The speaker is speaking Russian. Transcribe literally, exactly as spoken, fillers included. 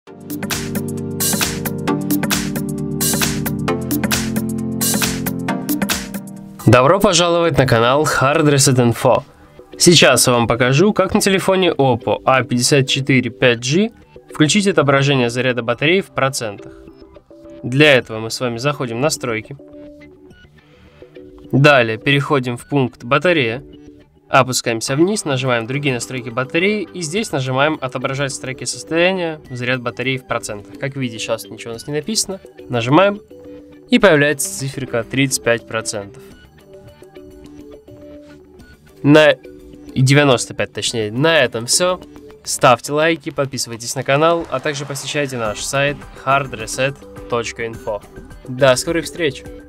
Добро пожаловать на канал Hard Reset Info. Сейчас я вам покажу, как на телефоне Oppo а пятьдесят четыре пять джи включить отображение заряда батареи в процентах. Для этого мы с вами заходим в настройки. Далее переходим в пункт батарея. Опускаемся вниз, нажимаем другие настройки батареи и здесь нажимаем отображать в строке состояния заряд батареи в процентах. Как видите, сейчас ничего у нас не написано. Нажимаем и появляется циферка тридцать пять процентов. На девяносто пять точнее. На этом все. Ставьте лайки, подписывайтесь на канал, а также посещайте наш сайт hard reset точка info. До скорых встреч!